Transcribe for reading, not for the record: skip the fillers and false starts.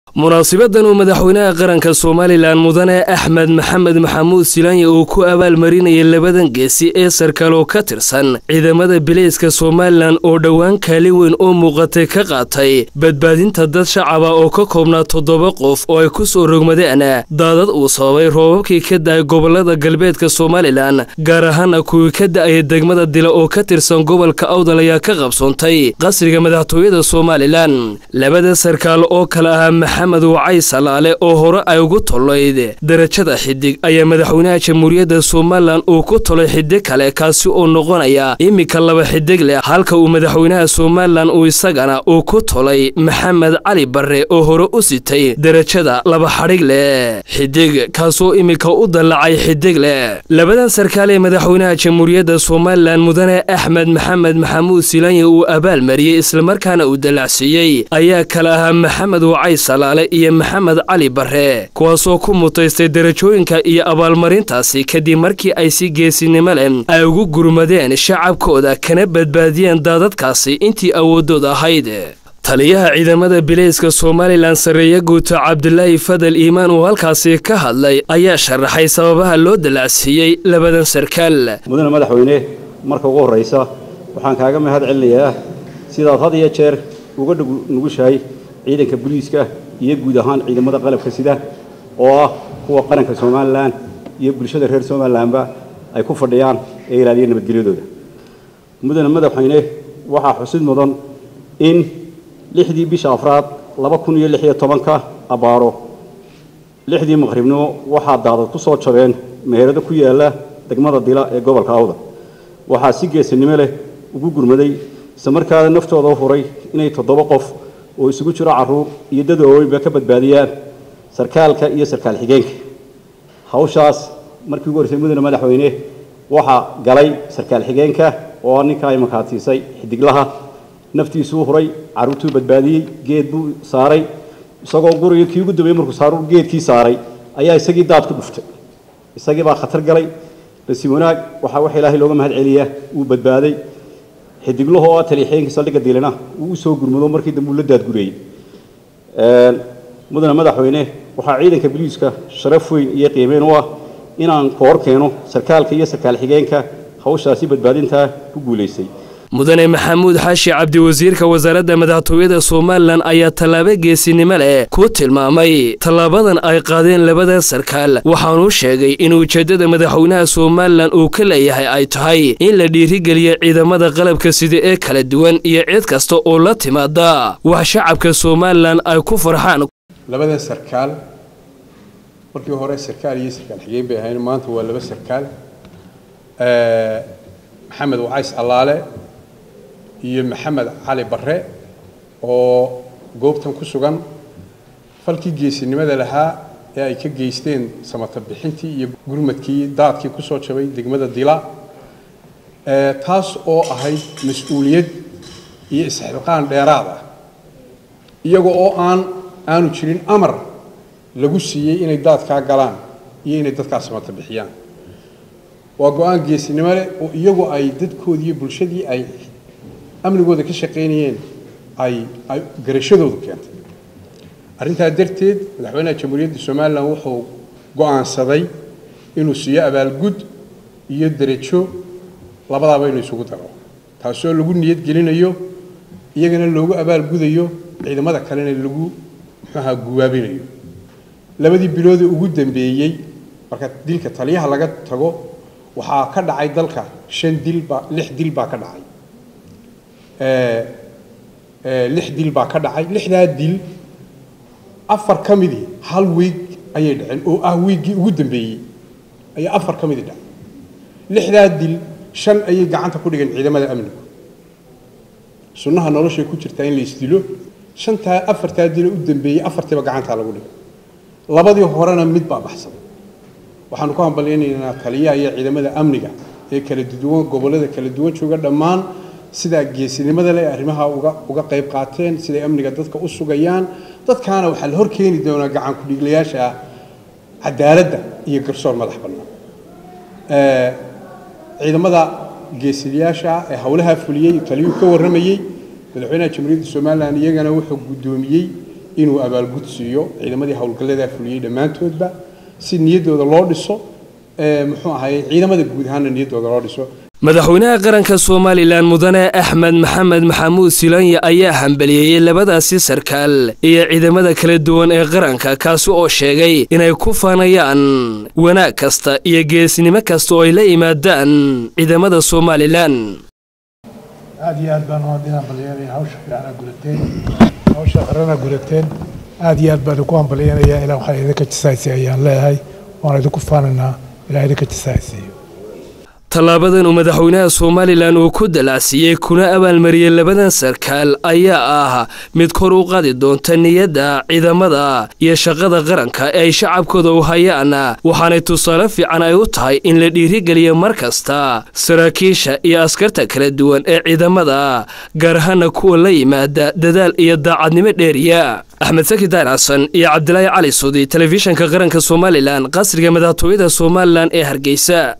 munaasibadan uu madaxweynaha qaranka Soomaaliland mudane Axmed Maxamed Maxamuud Silaanye uu ku abaal marinayay labadan geesi ee sarkaal oo ka tirsan ciidamada bilayska Soomaaliland oo dhawaan kaalin weyn oo muuqatay ka qaatay badbaadinta dad shacab ah oo ka koobnaa 7 qof oo ay ku soo rogmadeen daadad uu sababay roobabkii ka da'ay gobolada galbeedka Soomaaliland gaar ahaan kuwii ka da'ay degmada Dila oo ka tirsan gobolka Awdal ayaa ka qabsoontay qasriga madaxtooyada Soomaaliland labada sarkaal oo kala ah محمد وعي سلالة أو هراء أيوغو طلعيد درجة حدق أي مدحونها جمهورية سومالان أو كطلع حدق على كاسو أو نغنايا إمي كاللبا حدق له حالك أو مدحونها سومالان أو يساقنا أو كطلع محمد علي بري أو هراء أسيتي درجة لبا حرق له حدق كاسو إمي كأودلعي حدق له لبدا سركالي مدحونها جمهورية سومالان مدنة أحمد محمد محمود سيلاني أو أبال مريه إسلامر كان أودلعسيي أيا كلاها محمد وعي سلالة iyo Maxamed Ali Barre kuwaasoo ku mutaystay darajooyinka iyo abaalmarintaasi kadib markii ay si geesinimo leh ay ugu gurmadeen shacabkooda kana badbaadiyeen daadadkaasi intii awoodooda ahayd taliyaha ciidamada bilayska Soomaaliland sareeya guuta Cabdullaahi Fadal Iimaan oo halkaasi ka hadlay ayaa sharaxay sababaha loo dalacsiiyay labadan sarkaal mudane madaxweyne marka ugu horeysa waxaan kaaga mahad celinayaa sidaad had iyo jeer uga nugushahay ciidanka booliiska iyo guud ahaan ciidamada qalabka sida oo ah kuwa qaranka Soomaaliland iyo bulshada reer Soomaaliland ba ay ku fadhiyaan ee ilaaliya nabadgelyadooda mudane madaxweyne waxa xusid mudan in 6 bisha Afraad 2016 abaaro 6 maqribnimo waxa daadad ku soo jabeen meherada ku yaala degmada Dila ee gobolka Awdal waxa si geesinimo leh ugu gurmaday samarkaada naftooda furay inay 7 qof oo isugu jira caruur iyo dad ooyba ka badbaadiyaan sarkaalka iyo sarkaal xigeenka hawshaas markii ugu horeysay mudane madaxweyne waxa galay sarkaal xigeenka oo ninka ay makaatiisay xidiglaha naftiisu huray caruurtu badbaadiyay geed buu saaray isagoo guriga kii ugu dambeeyay markuu saaru geedkii saaray ayaa isagii daad ku dhuftay isagii baa khatar galay rasiwanaag waxa Ilaahay looga mahad celiyaa uu badbaaday xidigluhu oo taliixeenka saldhiga Dilana uu soo gurmado markii dambu la daad gureeyay mudane madaxweyne waxa ciidanka booliiska sharaf weyn iyo qiimeyn u ah inaan koor keeno sarkaalka iyo sarkaal xigeenka hawshaasi badbaadinta ku guuleysay mudane Maxamuud Xaashi Cabdi wasiirka wasaaradda madaxtooyada Soomaaliland ayaa talaabo geesinimo leh ku tilmaamay talaabadan ay qaadeen labada sarkaal waxaanu sheegay in ujeedada madaxweynaha Soomaaliland uu ka leeyahay ay tahay in la dhiirigeliyo ciidamada qalabka sida ee kala duwan iyo cid kasta oo la timaada wax shacabka Soomaaliland ay ku farxaan labada sarkaal markii hore sarkaal iyo sarkaal xigeen bay ahayn maanta waa laba sarkaal Maxamed Wacays Allaale iyo Maxamed Ali Barre oo goobtan ku sugan falkii geesinimada lahaa ee ay ka geysteen samata bixintii iyo gurmadkii daadkii ku soo jabay degmada Dila taas oo ahayd mas'uuliyad iyo isxilqaan dheeraad ah iyaga oo aanu jirin amar lagu siiyay inay daadka galaan iyo inay dadkaas samata bixiyaan waa go'aan geesinimo leh oo iyagu ay dadkoodii iyo bulshadii ay amnigooda ka shaqeynayeen ay garashadoodu keentay arinta darteed madaxweynaha jamhuuriyadda Soomaaliland wuxuu go'aansaday inuu siiyo abaalgud iyo darajo labadaba inuu isugu daro taasoo lagu niyad gelinayo iyagana loogu abaalgudayo ciidamada kalena lagu guwaabinayo labadii bilood ugu dambeeyay marka dilka taliyaha laga tago waxa ka dhacay dalka 6 dil baa ka dhacay 6 dil baa ka dhacay 6daa dil 4 kamidi hal week ayay dhaceen oo ah weekii ugu dambeeyay ay 4 kamidi dhacay 6daa dil 5 ayay gacanta ku dhigeen ciidamada amniga sunnaha nolosha ku jirta in la isdilo 4taa dil u dambeeyay 4tiba gacanta lagu dhigay labadii horena mid baa baxsan waxaan ku hambaleynaynaa taliyaha iyo ciidamada amniga ee kala duwan gobolada kala duwan jooga dhammaan sida geesinimada leh arrimaha uga qayb qaateen sida amniga dadka u sugayaan dadkaana waxa la horkeeni doonaa gacan ku dhiglayaasha cadaaladda iyo garsoor madax bannaan ciidamada geesiyaasha ee hawlaha fuliyay taliyuu ka waramayay madaxweynaha jamhuuriyadda Soomaaliland iyagana wuxuu gudoomiyay inuu abaalgud siiyo ciidamadii howlgallada fuliyay dhammaantoodba si niyaddooda loo dhiso muxuu ahaay ciidamada guud ahaanna niyaddooda loo dhiso. madaxweynaha qaranka Soomaaliland mudane Axmed Maxamed Maxamuud Silaanye ayaa hambalyeeyay labadaasi sarkaal iyo ciidamada kala duwan ee qaranka kaas oo sheegay inay ku faanayaan wanaag kasta iyo geesinimo kasta oo ay la yimaadaan ciidamada Soomaaliland. aad iyo aad baan u hambalyeeyay hawsha fiican guulateen hawsha qarana guulateen aad iyo aad baan ku hambalyeeyaa ilaa waxa idinka jisaysay ayaan leeyahay waan idinku faananaa ilaa idinka jisaysay. tallaabadan uu madaxweynaha Soomaaliland uu ku dalacsiyay kuna abaalmariyay labadan sarkaal ayaa ah mid kor u qaadi doonta niyadda ciidamada iyo shaqada qaranka ee ay shacabkooda u hayaan waxaana tusaale fiican ay u tahay in la dhiirigeliyo markasta saraakiisha iyo askarta kala duwan ee ciidamada gaar ahaan kuwa la yimaada dadaal iyo daacadnimo dheeriya. Axmed Saki Daarsan iyo Cabdilaahi Cali Suudi telefishinka qaranka Soomaaliland qasriga madaxtooyada Soomaaliland ee Hargeysa.